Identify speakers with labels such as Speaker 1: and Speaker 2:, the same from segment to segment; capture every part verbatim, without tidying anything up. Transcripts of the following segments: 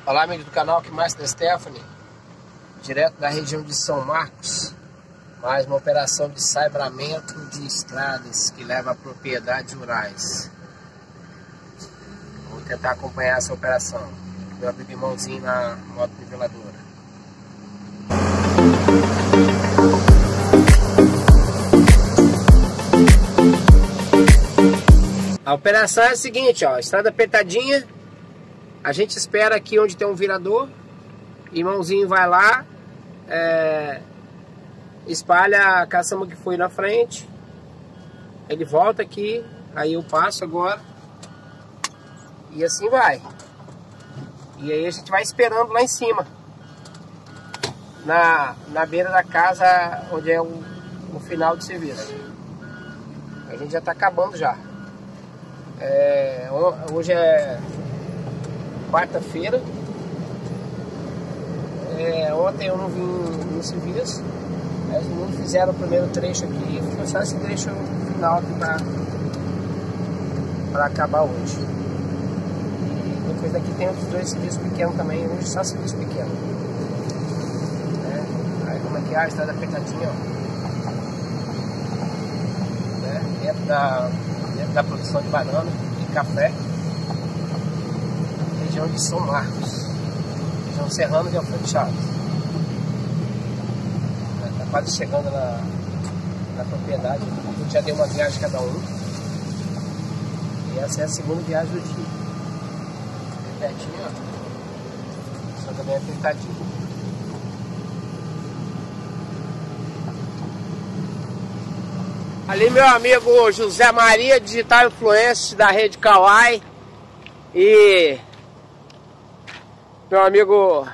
Speaker 1: Olá, amigos do canal, aqui Master Stephanie, direto da região de São Marcos. Mais uma operação de saibramento de estradas que leva a propriedades rurais. Vou tentar acompanhar essa operação. Meu amigo irmãozinho na moto niveladora. A operação é a seguinte, ó, estrada apertadinha. A gente espera aqui onde tem um virador. Irmãozinho vai lá, é, espalha a caçamba que foi na frente. Ele volta aqui, aí eu passo agora. E assim vai. E aí a gente vai esperando lá em cima, na, na beira da casa, onde é o, o final do serviço. A gente já está acabando já. É, hoje é quarta-feira. É, ontem eu não vim no serviço. Os meninos fizeram o primeiro trecho aqui e ficou só esse trecho final aqui pra, pra acabar hoje. E depois daqui tem outros dois serviços pequenos também, hoje só serviço pequeno. É, aí como é que é a estrada apertadinha, ó. É, dentro, da, dentro da produção de banana e café. Região de São Marcos, região serrana de Alfredo Chaves. Está quase chegando na, na propriedade. A gente já deu uma viagem cada um. E essa é a segunda viagem do dia. Bem pertinho, ó. Só também apertadinho. Ali meu amigo José Maria, digital influencer da rede Kawaii. E meu amigo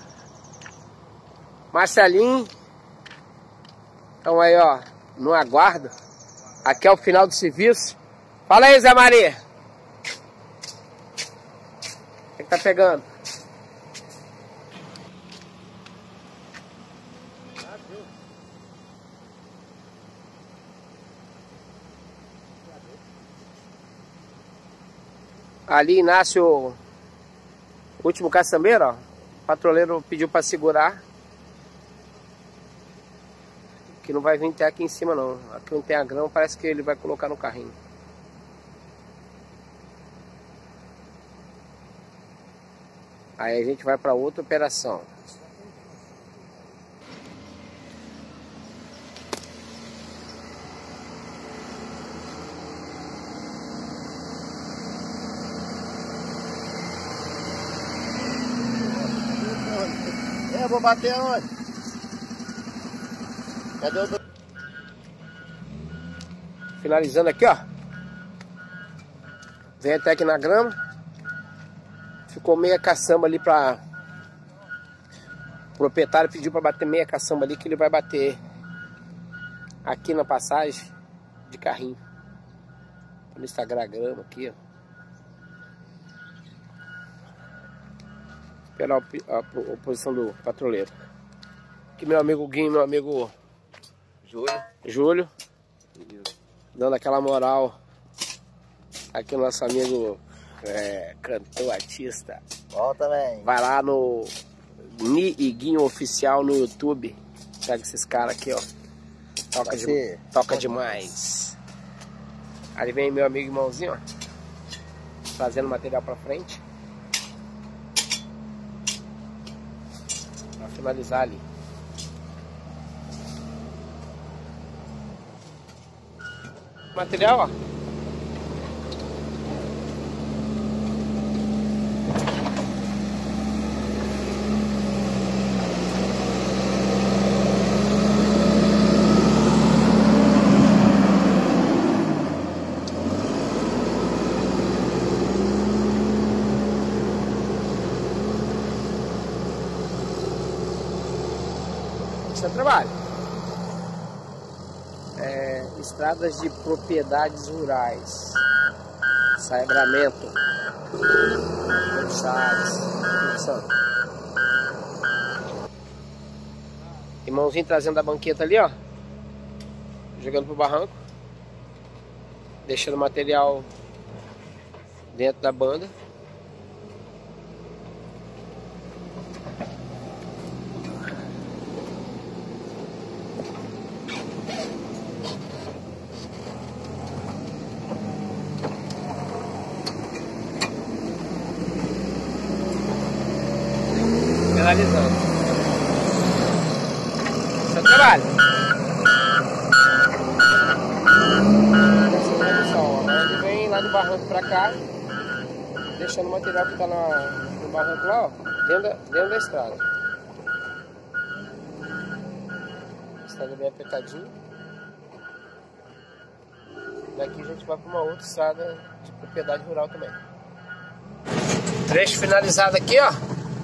Speaker 1: Marcelinho. Então aí, ó, no aguardo. Aqui é o final do serviço. Fala aí, Zé Maria. O que, que tá pegando? Ali nasce o último caçambeiro, ó. O patrulheiro pediu para segurar. Que não vai vir até aqui em cima não. Aqui não tem a grama, parece que ele vai colocar no carrinho. Aí a gente vai para outra operação.
Speaker 2: Eu vou bater onde? Cadê o...
Speaker 1: Finalizando aqui, ó. Vem até aqui na grama. Ficou meia caçamba ali pra... O proprietário pediu pra bater meia caçamba ali, que ele vai bater aqui na passagem de carrinho. No Instagram a grama aqui, ó. Esperar a, a, a posição do patrulheiro. Aqui meu amigo Guinho, meu amigo Júlio, Júlio dando aquela moral. Aqui o nosso amigo é, cantor, artista.
Speaker 2: Volta, velho.
Speaker 1: Vai lá no Ni e Guinho Oficial no YouTube. Pega esses caras aqui, ó. Toca, de, toca demais. Ali vem meu amigo irmãozinho, ó, trazendo material pra frente. Pra finalizar ali. Material, ó. Esse é o trabalho. É, estradas de propriedades rurais, saibramento, Chaves, produção. Irmãozinho trazendo a banqueta ali, ó, jogando pro barranco, deixando o material dentro da banda. finalizando. Seu trabalho. Agora ele vem lá do barranco pra cá, deixando o material que tá na, no barranco lá, ó, dentro da, dentro da estrada. A estrada bem apertadinha. Daqui a gente vai para uma outra estrada de propriedade rural também. Trecho finalizado aqui, ó.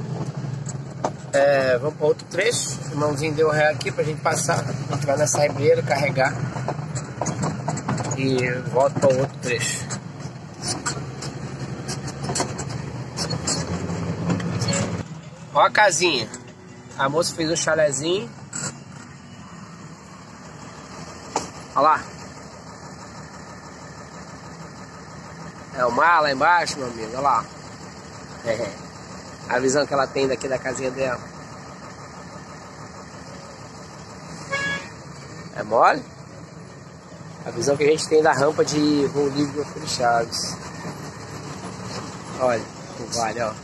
Speaker 1: É, vamos para outro trecho. O irmãozinho deu ré aqui pra gente passar. A gente vai nessa rebreira, carregar. E volta para o outro trecho. Ó a casinha. A moça fez um chalezinho. Olha lá. É o mar lá embaixo, meu amigo. Olha lá. É. A visão que ela tem daqui da casinha dela. É mole? A visão que a gente tem da rampa de Voo Livre de Chaves. Olha o vale, ó.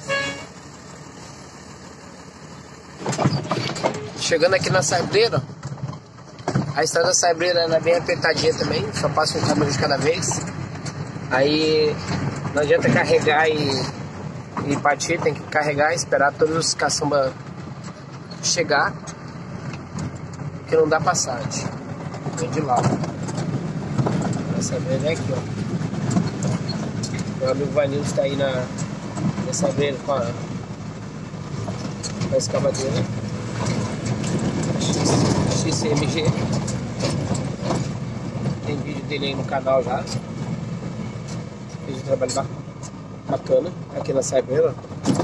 Speaker 1: Chegando aqui na Saibreira, a estrada da Saibreira ela é bem apertadinha também, só passa um caminho de cada vez. Aí não adianta carregar e, e partir, tem que carregar e esperar todos os caçamba chegar, porque não dá passagem. Vem de lá. Essa beira é aqui, ó. Meu amigo Vanildo está aí na nessa beira com a, com a escavadeira X C M G. Tem vídeo dele aí no canal já. Fez um trabalho bacana aqui na Saibreira.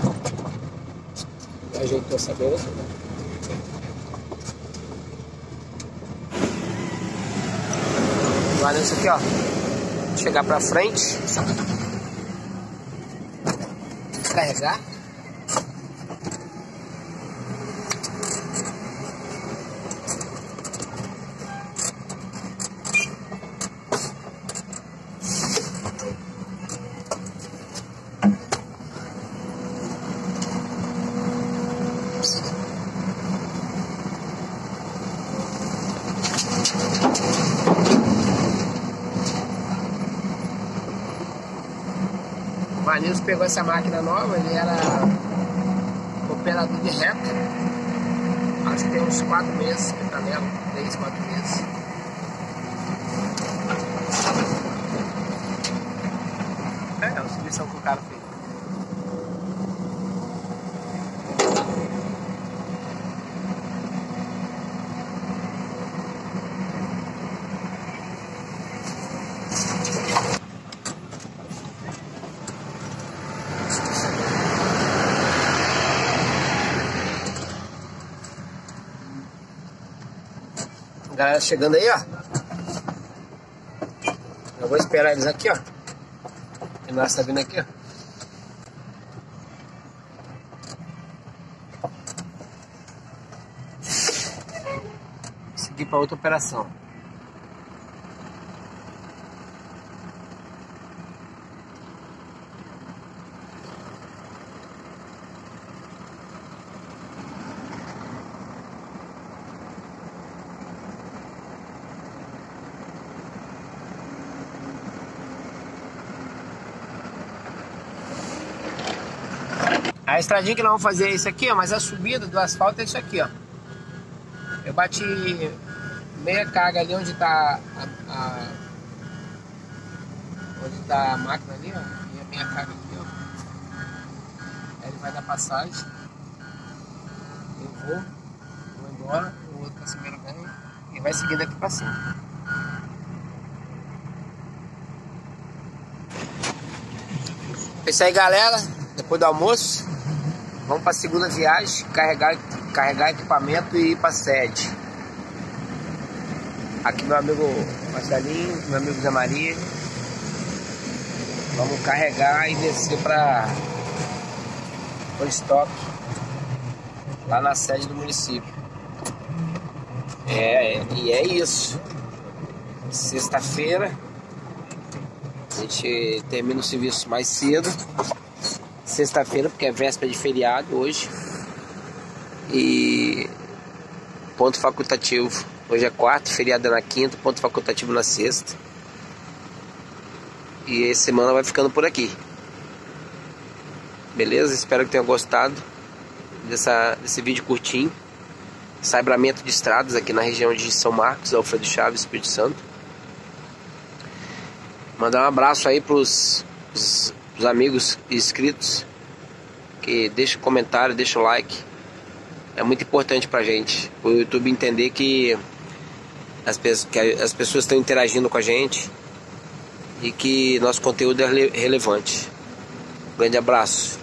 Speaker 1: Ajeitou essa beira. Lá nesse aqui, ó. Chegar pra frente. Carregar. O Vanilson pegou essa máquina nova, ele era operador de reta. Acho que tem uns quatro meses que tá nela, três, quatro meses. É, é a submissão que o cara fez. Galera chegando aí, ó. Eu vou esperar eles aqui, ó. E nós tá vindo aqui, ó. Seguir para outra operação. A estradinha que nós vamos fazer é isso aqui, ó, mas a subida do asfalto é isso aqui, ó. Eu bati meia carga ali onde tá a, a onde tá a máquina ali, ó, e a meia carga aqui, ó. Aí ele vai dar passagem. Eu vou, vou embora, o outro caçambeiro ganha e vai seguindo aqui pra cima. É isso aí, galera. Depois do almoço, vamos para a segunda viagem, carregar, carregar equipamento e ir para a sede. Aqui meu amigo Marcelinho, meu amigo Zé Maria. Vamos carregar e descer para o estoque, lá na sede do município. É, e é isso. Sexta-feira, a gente termina o serviço mais cedo. Sexta-feira, porque é véspera de feriado hoje. E ponto facultativo. Hoje é quarta, feriado é na quinta, ponto facultativo na sexta. E essa semana vai ficando por aqui. Beleza? Espero que tenham gostado dessa, desse vídeo curtinho. Sabramento de estradas aqui na região de São Marcos, Alfredo Chaves, Espírito Santo. Mandar um abraço aí pros, pros, pros amigos inscritos. Que deixa o comentário, deixa o like. É muito importante pra gente, o YouTube entender que as, que as pessoas estão interagindo com a gente e que nosso conteúdo é rele relevante. Grande abraço.